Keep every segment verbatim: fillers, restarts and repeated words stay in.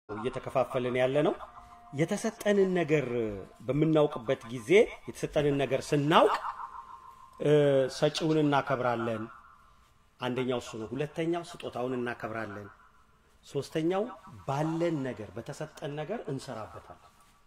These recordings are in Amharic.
እየተከፋፈለን ያለ ነው የተሰጠንን ነገር በመናውቅበት ጊዜ የተሰጠንን ነገር ስናውቅ ሰጪውን እናከብራለን አንደኛው እሱ ነው ሁለተኛው ስጦታውን እናከብራለን ሶስተኛው ባለን ነገር በተሰጠን ነገር እንሰራበታለን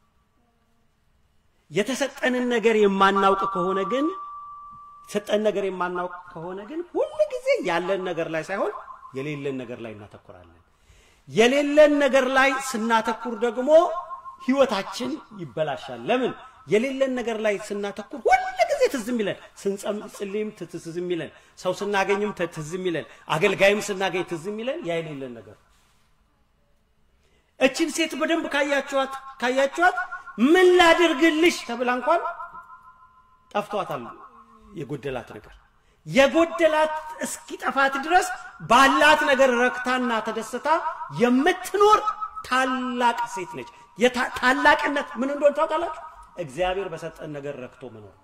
የተሰጠንን ነገር የማናውቅ ከሆነ ግን የተሰጠን ነገር የማናውቅ ከሆነ ግን ሁሉ ጊዜ ያለን ነገር ላይ ሳይሆን የሌለን ነገር ላይ እናተኩራለን የሌለን ነገር ላይ ስናተኩር ደግሞ ህይወታችን ይበላሻል ለምን የሌለን ነገር ላይ ስናተኩር ሁሉ ጊዜ ትዝም ይለን ስንጸልይም ትዝም ይለን ሰው ስናገኝም ትዝም ይለን አገልጋይም ስናገኝ ትዝም ይለን ያ የሌለን ነገር እቺን ሴት በደንብ ካያችኋት ካያችኋት ምን ላድርግልሽ ተብላ እንኳን ጠፍቷታል የጎደላት ነገር የጎደላት እስኪጠፋት ድረስ ባላት ነገር ረክታና ተደስታ የምትኖር ታላቅ ሴት ነች የታላቅነት ምን እንደሆነ ታውቃላችሁ እግዚአብሔር በሰጠን ነገር ረክቶ መኖር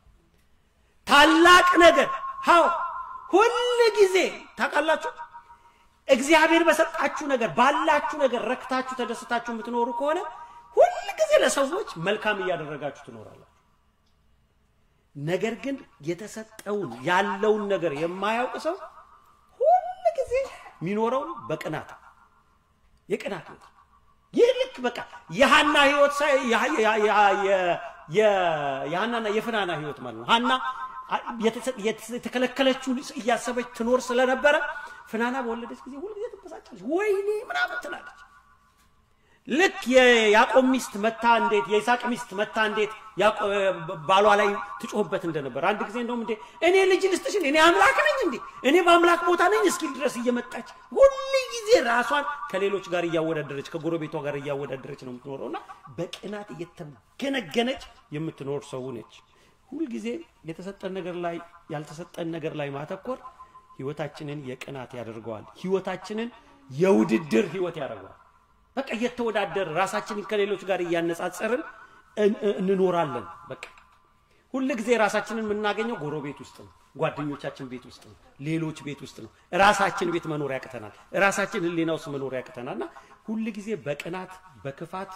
ታላቅ ነገር ሃው ሁሉ ጊዜ ታውቃላችሁ እግዚአብሔር በሰጣችሁ ነገር ባላችሁ ነገር ረክታችሁ ተደስታችሁ የምትኖሩ ከሆነ ሁሉ ጊዜ ለሰዎች መልካም ያደረጋችሁ ትኖራላችሁ ነገር ግን የተሰጠውን ያለውን ነገር የማያውቅ ሰው ሁሉ ጊዜ ሚኖረው በቅናት የቅናት ነው ይልክ በቃ የሐና ህይወት ሳይ የሐናና የፍናና ህይወት ማለት ነው ሐና የተከለከለችው ያሰበች ትኖር ስለነበረ ፍናና በወለደች ጊዜ ሁሉ ጊዜ ተበሳጨች ወይኔ ምናምን ትላለች ልክ የያዕቆብ ሚስት መታ እንዴት የይስሐቅ ሚስት መታ እንዴት ባሏ ላይ ትጮህበት እንደነበር አንድ ጊዜ እንደውም እንዴ እኔ ልጅ ልስጥሽ እኔ አምላክ ነኝ እንዴ እኔ በአምላክ ቦታ ነኝ እስኪ ድረስ እየመጣች ሁሉ ጊዜ ራሷን ከሌሎች ጋር ያወዳደረች ከጎረቤቷ ጋር ያወዳደረች ነው የምትኖረውና በቅናት እየተገነገነች የምትኖር ሰው ነች ሁሉ ጊዜ የተሰጠን ነገር ላይ ያልተሰጠን ነገር ላይ ማተኮር ህይወታችንን የቅናት ያደርገዋል ህይወታችንን የውድድር ህይወት ያደርገዋል በቃ እየተወዳደር ራሳችንን ከሌሎች ጋር ያነጻጸርን እንኖራለን በቃ ሁሉ ጊዜ ራሳችንን የምናገኘው ጎረቤት ውስጥ ነው ጓደኞቻችን ቤት ውስጥ ነው ሌሎች ቤት ውስጥ ነው ራሳችን ቤት መኖር ያቀተናል ራሳችን ህሊናውስ መኖር ያቀተናልና ሁሉ ጊዜ በቅናት በክፋት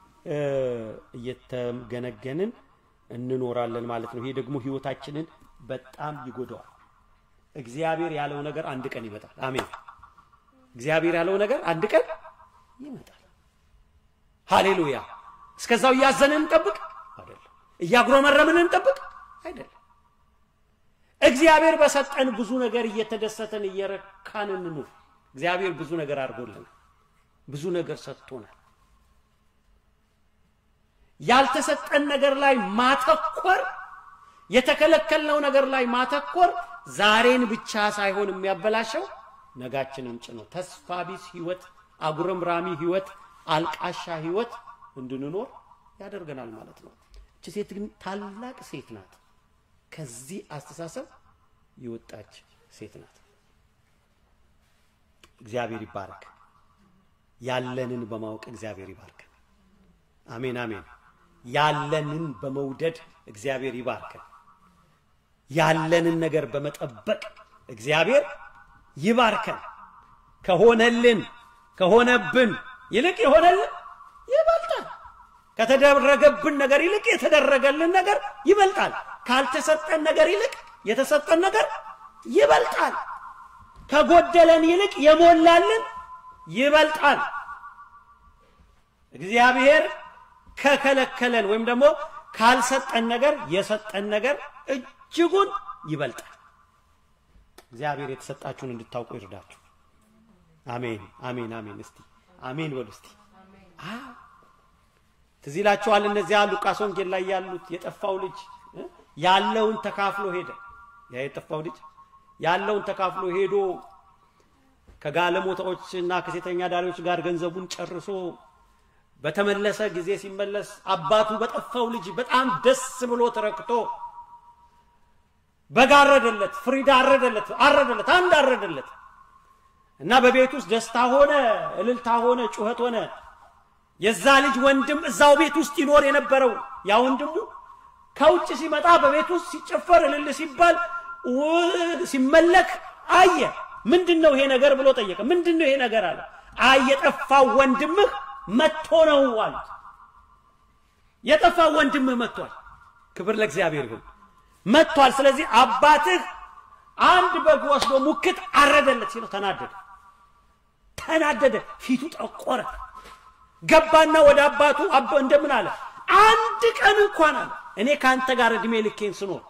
እየተገነገንን እንኖራለን ማለት ነው ይሄ ደግሞ ህይወታችንን በጣም ይጎዳዋል እግዚአብሔር ያለው ነገር አንድ ቀን ይመጣል አሜን እግዚአብሔር ያለው ነገር አንድ ቀን ይመጣል ሃሌሉያ እስከዛው ያዘነን እንጠብቅ አይደለም እያግሮመረምን እንጠብቅ አይደለም እግዚአብሔር በሰጠን ብዙ ነገር እየተደሰተን እየረካን እንኑር እግዚአብሔር ብዙ ነገር አድርጎልናል ብዙ ነገር ሰጥቶናል ያልተሰጠን ነገር ላይ ማተኮር የተከለከልነው ነገር ላይ ማተኮር ዛሬን ብቻ ሳይሆን የሚያበላሸው ነጋችንን ጭኖ ተስፋ ቢስ ህይወት አጉረምራሚ ህይወት አልቃሻ ህይወት እንድንኖር ያደርገናል ማለት ነው እቺ ሴት ግን ታላቅ ሴት ናት ከዚህ አስተሳሰብ ይወጣች ሴት ናት እግዚአብሔር ይባረክ ያለንን በማወቅ እግዚአብሔር ይባርክ አሜን አሜን ያለንን በመውደድ እግዚአብሔር ይባርክ ያለንን ነገር በመጠበቅ እግዚአብሔር ይባርከን ከሆነልን ከሆነብን ይልቅ ይሆነልን ይበልጣል ከተደረገብን ነገር ይልቅ የተደረገልን ነገር ይበልጣል ካልተሰጠን ነገር ይልቅ የተሰጠን ነገር ይበልጣል ከጎደለን ይልቅ የሞላልን ይበልጣል እግዚአብሔር ከከለከለን ወይም ደግሞ ካልሰጠን ነገር የሰጠን ነገር እጅጉን ይበልጣል እግዚአብሔር የተሰጣችሁን እንድታውቁ ይርዳችሁ አሜን አሜን አሜን እስቲ አሜን ወል እስቲ አ ትዚላችኋል እነዚያ ሉቃስ ወንጌል ላይ ያሉት የጠፋው ልጅ ያለውን ተካፍሎ ሄደ ያ የጠፋው ልጅ ያለውን ተካፍሎ ሄዶ ከጋለሞታዎችና ከሴተኛ ዳሪዎች ጋር ገንዘቡን ጨርሶ በተመለሰ ጊዜ ሲመለስ አባቱ በጠፋው ልጅ በጣም ደስ ብሎ ተረክቶ በጋረደለት ፍሪዳ አረደለት አረደለት አንድ አረደለት እና በቤት ውስጥ ደስታ ሆነ እልልታ ሆነ ጩኸት ሆነ የዛ ልጅ ወንድም እዛው ቤት ውስጥ ይኖር የነበረው ያ ወንድሙ ከውጭ ሲመጣ በቤት ውስጥ ሲጨፈር እልል ሲባል ሲመለክ አየ ምንድነው ይሄ ነገር ብሎ ጠየቀ ምንድነው ይሄ ነገር አለ አይ የጠፋው ወንድምህ መጥቶ ነው አሉት የጠፋ ወንድምህ መጥቷል ክብር ለእግዚአብሔር ይሁን መጥቷል ስለዚህ አባትህ አንድ በግ ወስዶ ሙክት አረደለት ሲለው ተናደደ ተናደደ ፊቱ ጠቆረ ገባና ወደ አባቱ አባ እንደምን አለ አንድ ቀን እንኳን አለ እኔ ካንተ ጋር እድሜ ልኬን ስኖር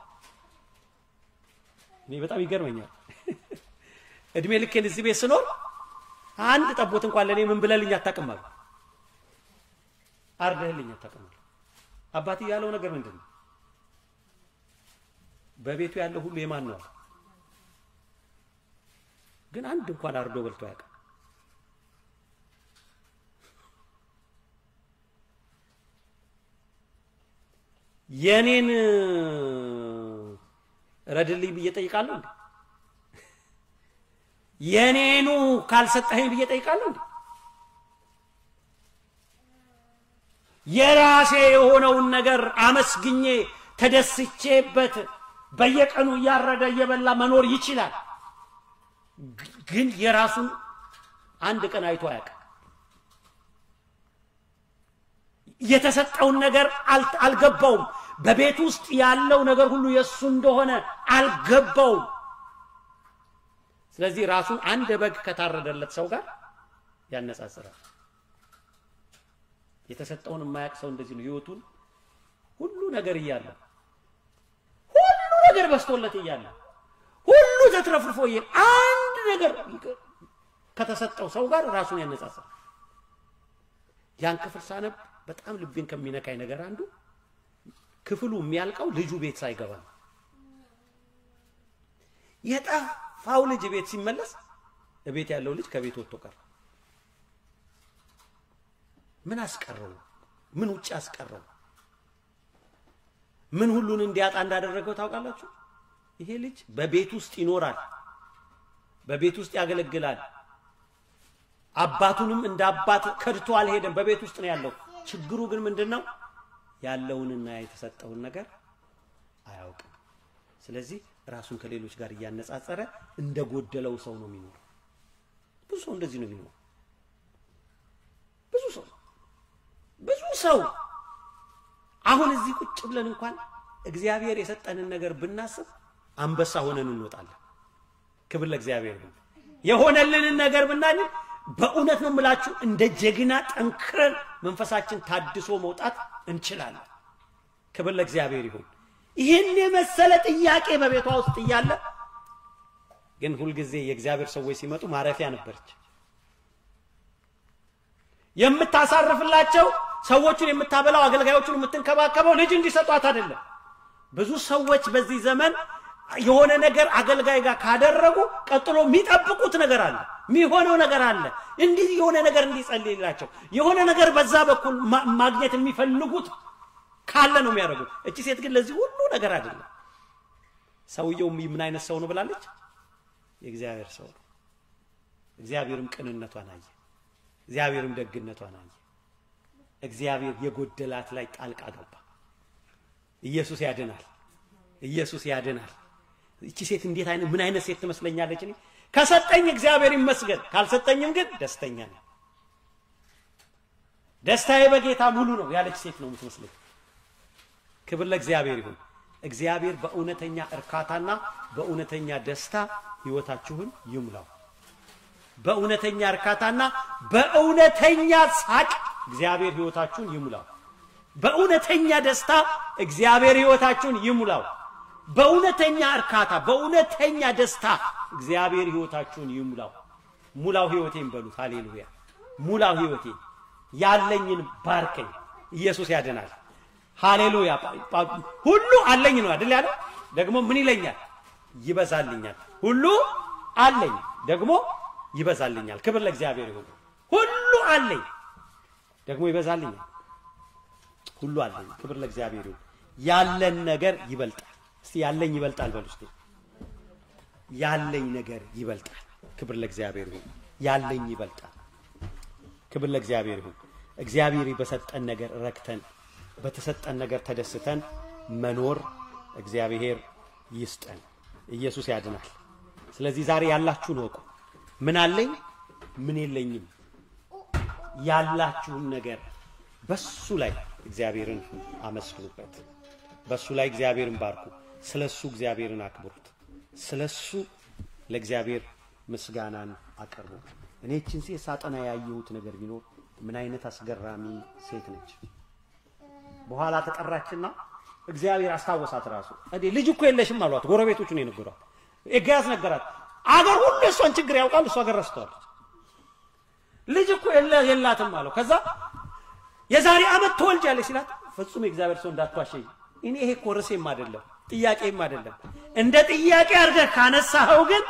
እኔ በጣም ይገርመኛል እድሜ ልኬን እዚህ ቤት ስኖር አንድ ጠቦት እንኳን ለኔ ምን ብለልኝ አታቀማሉ አርደህልኝ አታቀማሉ አባቴ ያለው ነገር ምንድነው በቤቱ ያለው ሁሉ የማን ነው ግን አንድ እንኳን አርዶ በልቶ ያውቃል የኔን ረድልኝ ብዬ ጠይቃለሁ እንዴ የኔኑ ካልሰጠኸኝ ብዬ ጠይቃለሁ እንዴ የራሴ የሆነውን ነገር አመስግኜ ተደስቼበት በየቀኑ ያረደ የበላ መኖር ይችላል ግን የራሱን አንድ ቀን አይቶ ያውቃል የተሰጠውን ነገር አልገባውም በቤት ውስጥ ያለው ነገር ሁሉ የሱ እንደሆነ አልገባውም ስለዚህ ራሱን አንድ በግ ከታረደለት ሰው ጋር ያነጻጽራል የተሰጠውን የማያውቅ ሰው እንደዚህ ነው ህይወቱን ሁሉ ነገር ይያለ ሁሉ ነገር በስቶለት ይያለ ሁሉ ተትረፍርፎ ይል አንድ ነገር ከተሰጠው ሰው ጋር ራሱን ያነጻጽራል ያን ክፍል ሳነብ በጣም ልቤን ከሚነካይ ነገር አንዱ ክፍሉ የሚያልቀው ልጁ ቤት ሳይገባ ነው የጠፋው ልጅ ቤት ሲመለስ ቤት ያለው ልጅ ከቤት ወጥቶ ቀረ ምን አስቀረው ምን ውጭ አስቀረው ምን ሁሉን እንዲያጣ እንዳደረገው ታውቃላችሁ ይሄ ልጅ በቤት ውስጥ ይኖራል በቤት ውስጥ ያገለግላል አባቱንም እንደ አባት ከድቶ አልሄደም በቤት ውስጥ ነው ያለው ችግሩ ግን ምንድነው ያለውንና የተሰጠውን ነገር አያውቅም ስለዚህ ራሱን ከሌሎች ጋር ያነጻጸረ እንደጎደለው ሰው ነው የሚኖር ብዙ ሰው እንደዚህ ነው የሚኖር ብዙ ሰው ብዙ ሰው አሁን እዚህ ቁጭ ብለን እንኳን እግዚአብሔር የሰጠንን ነገር ብናስብ አንበሳ ሆነን እንወጣለን ክብር ለእግዚአብሔር ነው የሆነልንን ነገር ብናኝ በእውነት ነው የምላችሁ እንደ ጀግና ጠንክረን መንፈሳችን ታድሶ መውጣት እንችላለን ክብር ለእግዚአብሔር ይሁን ይሄን የመሰለ ጥያቄ በቤቷ ውስጥ ይያለ ግን ሁሉ ጊዜ የእግዚአብሔር ሰዎች ሲመጡ ማረፊያ ነበርች የምታሳርፍላቸው ሰዎችን የምታበላው አገልጋዮችን የምትንከባከበው ልጅ እንዲሰጧት አይደለም ብዙ ሰዎች በዚህ ዘመን የሆነ ነገር አገልጋይ ጋር ካደረጉ ቀጥሎ የሚጠብቁት ነገር አለ የሚሆነው ነገር አለ እንዲህ የሆነ ነገር እንዲጸልይላቸው የሆነ ነገር በዛ በኩል ማግኘት የሚፈልጉት ካለ ነው የሚያደርጉት እቺ ሴት ግን ለዚህ ሁሉ ነገር አይደለም ሰውየው ምን አይነት ሰው ነው ብላለች የእግዚአብሔር ሰው ነው እግዚአብሔርም ቅንነቷን አየ እግዚአብሔርም ደግነቷን አየ እግዚአብሔር የጎደላት ላይ ጣልቃ ገባ ኢየሱስ ያድናል ኢየሱስ ያድናል እቺ ሴት እንዴት አይነት ምን አይነት ሴት ትመስለኛለች እኔ ከሰጠኝ እግዚአብሔር ይመስገን ካልሰጠኝም ግን ደስተኛ ነኝ ደስታዬ በጌታ ሙሉ ነው ያለች ሴት ነው የምትመስለው ክብር ለእግዚአብሔር ይሁን እግዚአብሔር በእውነተኛ እርካታና በእውነተኛ ደስታ ህይወታችሁን ይሙላው በእውነተኛ እርካታና በእውነተኛ ሳቅ እግዚአብሔር ህይወታችሁን ይሙላው በእውነተኛ ደስታ እግዚአብሔር ህይወታችሁን ይሙላው በእውነተኛ እርካታ በእውነተኛ ደስታ እግዚአብሔር ህይወታችሁን ይሙላው ሙላው ህይወቴን በሉት ሃሌሉያ ሙላው ህይወቴ ያለኝን ባርከኝ ኢየሱስ ያድናል ሃሌሉያ ሁሉ አለኝ ነው አይደል ያለው ደግሞ ምን ይለኛል ይበዛልኛል ሁሉ አለኝ ደግሞ ይበዛልኛል ክብር ለእግዚአብሔር ይሁን ሁሉ አለኝ ደግሞ ይበዛልኛል ሁሉ አለኝ ክብር ለእግዚአብሔር ይሁን ያለን ነገር ይበልጣል እስቲ ያለኝ ይበልጣል በሉ እስቲ ያለኝ ነገር ይበልጣል ክብር ለእግዚአብሔር ይሁን ያለኝ ይበልጣል ክብር ለእግዚአብሔር ይሁን እግዚአብሔር በሰጠን ነገር ረክተን በተሰጠን ነገር ተደስተን መኖር እግዚአብሔር ይስጠን ኢየሱስ ያድናል ስለዚህ ዛሬ ያላችሁ ነው ምን አለኝ ምን የለኝም ያላችሁን ነገር በሱ ላይ እግዚአብሔርን አመስግኑበት በሱ ላይ እግዚአብሔርን ባርኩ ስለሱ እግዚአብሔርን አክብሩት ስለሱ ለእግዚአብሔር ምስጋናን አቀርቡ እኔ እቺን ሴት ሳጠና ያየሁት ነገር ቢኖር ምን አይነት አስገራሚ ሴት ነች በኋላ ተጠራችና እግዚአብሔር አስታወሳት ራሱ እንዴ ልጅ እኮ የለሽም አሏት ጎረቤቶቹ ነው የነገሯት ኤጋዝ ነገራት አገር ሁሉ እሷን ችግር ያውቃል እሷ አገር ረስተዋለች ልጅ እኮ የላትም አለው ከዛ የዛሬ አመት ተወልጃለሽ ሲላት ፍጹም እግዚአብሔር ሰው እንዳትዋሸኝ እኔ ይሄ ኮርሴም አይደለም ጥያቄም አይደለም እንደ ጥያቄ አርገህ ካነሳኸው ግን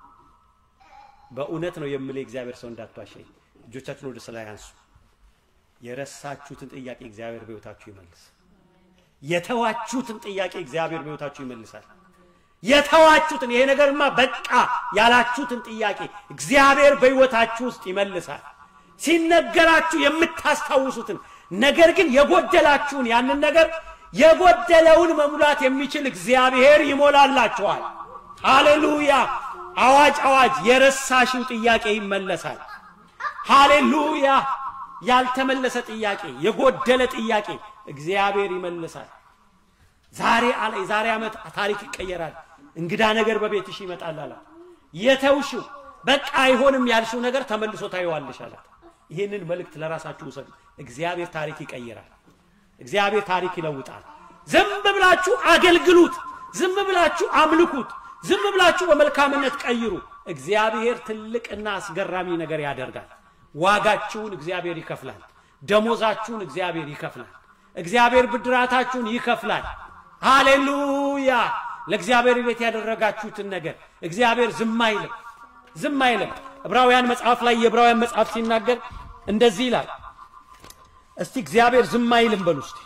በእውነት ነው የምልህ እግዚአብሔር ሰው እንዳትዋሸኝ እጆቻችሁን ወደ ሰማይ አንሱ የረሳችሁትን ጥያቄ እግዚአብሔር በሕይወታችሁ ይመልስ የተዋችሁትን ጥያቄ እግዚአብሔር በሕይወታችሁ ይመልሳል የተዋችሁትን ይሄ ነገርማ በቃ ያላችሁትን ጥያቄ እግዚአብሔር በሕይወታችሁ ውስጥ ይመልሳል ሲነገራችሁ የምታስታውሱትን ነገር ግን የጎደላችሁን ያንን ነገር የጎደለውን መሙላት የሚችል እግዚአብሔር ይሞላላችኋል ሃሌሉያ አዋጅ አዋጅ የረሳሽው ጥያቄ ይመለሳል ሃሌሉያ ያልተመለሰ ጥያቄ የጎደለ ጥያቄ እግዚአብሔር ይመልሳል ዛሬ አለ ዛሬ አመት ታሪክ ይቀየራል እንግዳ ነገር በቤትሽ ይመጣል አለ የተውሽው በቃ አይሆንም ያልሽው ነገር ተመልሶ ታይዋለሽ አለ ይሄንን መልእክት ለራሳችሁ ወሰዱ እግዚአብሔር ታሪክ ይቀየራል እግዚአብሔር ታሪክ ይለውጣል ዝም ብላችሁ አገልግሉት ዝም ብላችሁ አምልኩት ዝም ብላችሁ በመልካምነት ቀይሩ እግዚአብሔር ትልቅና አስገራሚ ነገር ያደርጋል ዋጋችሁን እግዚአብሔር ይከፍላል ደሞዛችሁን እግዚአብሔር ይከፍላል እግዚአብሔር ብድራታችሁን ይከፍላል ሃሌሉያ ለእግዚአብሔር ቤት ያደረጋችሁትን ነገር እግዚአብሔር ዝም አይልም ዝም አይልም ዕብራውያን መጽሐፍ ላይ የዕብራውያን መጽሐፍ ሲናገር እንደዚህ ይላል እስቲ እግዚአብሔር ዝም አይልም በሉ እስቲ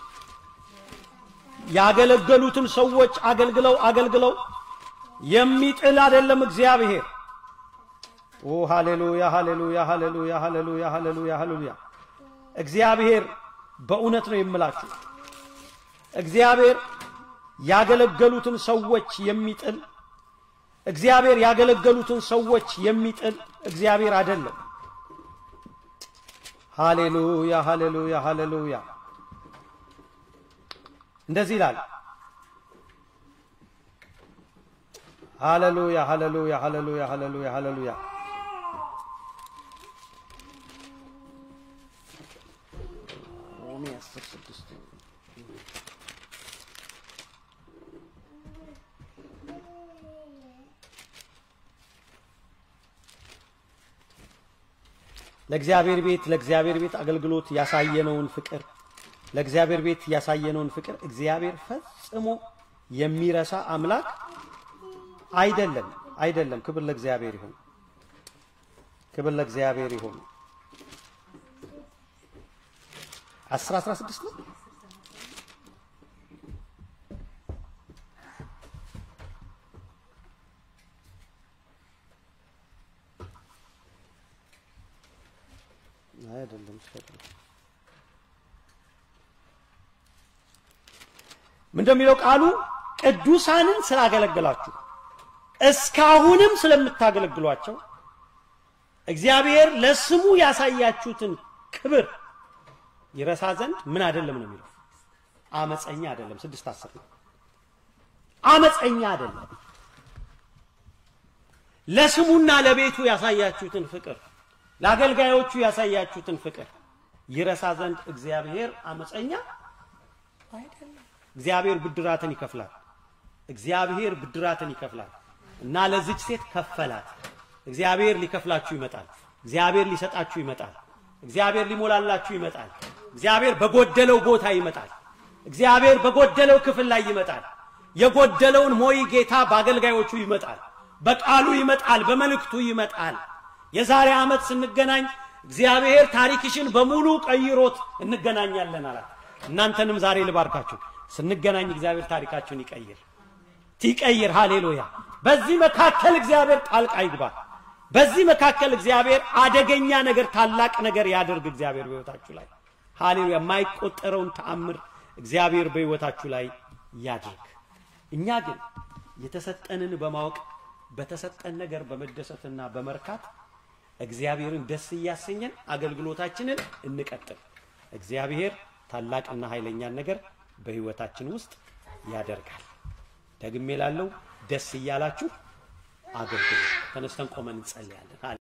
ያገለገሉትን ሰዎች አገልግለው አገልግለው የሚጥል አይደለም እግዚአብሔር ኦ ሃሌሉያ ሃሌሉያ ሃሌሉያ ሃሌሉያ ሃሌሉያ ሃሌሉያ እግዚአብሔር በእውነት ነው የምላችሁ እግዚአብሔር ያገለገሉትን ሰዎች የሚጥል እግዚአብሔር ያገለገሉትን ሰዎች የሚጥል እግዚአብሔር አይደለም ሃሌሉያ ሃሌሉያ ሃሌሉያ እንደዚህ ይላል ሃሌሉያ ሃሌሉያ ሃሌሉያ ሃሌሉያ ሃሌሉያ ሮሜ አስር ስድስት ለእግዚአብሔር ቤት ለእግዚአብሔር ቤት አገልግሎት ያሳየነውን ፍቅር ለእግዚአብሔር ቤት ያሳየነውን ፍቅር እግዚአብሔር ፈጽሞ የሚረሳ አምላክ አይደለም አይደለም ክብር ለእግዚአብሔር ይሁን ክብር ለእግዚአብሔር ይሁን አስራ አስራ ስድስት ነው አይደለም ሰጠው ምን እንደሚለው ቃሉ ቅዱሳንን ስላገለገላችሁ እስካሁንም ስለምታገለግሏቸው እግዚአብሔር ለስሙ ያሳያችሁትን ክብር ይረሳ ዘንድ ምን አይደለም ነው የሚለው አመፀኛ አይደለም ስድስት አስር ነው አመፀኛ አይደለም ለስሙና ለቤቱ ያሳያችሁትን ፍቅር ለአገልጋዮቹ ያሳያችሁትን ፍቅር ይረሳ ዘንድ እግዚአብሔር አመፀኛ አይደለም እግዚአብሔር ብድራትን ይከፍላል እግዚአብሔር ብድራትን ይከፍላል እና ለዚች ሴት ከፈላት እግዚአብሔር ሊከፍላችሁ ይመጣል እግዚአብሔር ሊሰጣችሁ ይመጣል እግዚአብሔር ሊሞላላችሁ ይመጣል እግዚአብሔር በጎደለው ቦታ ይመጣል እግዚአብሔር በጎደለው ክፍል ላይ ይመጣል የጎደለውን ሞይ ጌታ በአገልጋዮቹ ይመጣል በቃሉ ይመጣል በመልእክቱ ይመጣል የዛሬ አመት ስንገናኝ እግዚአብሔር ታሪክሽን በሙሉ ቀይሮት እንገናኛለን አላ እናንተንም ዛሬ ልባርካችሁ ስንገናኝ እግዚአብሔር ታሪካችሁን ይቀይር ትቀይር ሃሌሉያ በዚህ መካከል እግዚአብሔር ጣልቃ ይግባ በዚህ መካከል እግዚአብሔር አደገኛ ነገር ታላቅ ነገር ያደርግ እግዚአብሔር በሕይወታችሁ ላይ ሃሌሉያ የማይቆጠረውን ተአምር እግዚአብሔር በሕይወታችሁ ላይ ያድርግ እኛ ግን የተሰጠንን በማወቅ በተሰጠን ነገር በመደሰትና በመርካት እግዚአብሔርን ደስ ያሰኘን አገልግሎታችንን እንቀጥል። እግዚአብሔር ታላቅና ኃይለኛ ነገር በህይወታችን ውስጥ ያደርጋል። ደግሜ ላለው ደስ ይያላችሁ አገልግሉ። ተነስተን ቆመን እንጸልያለን።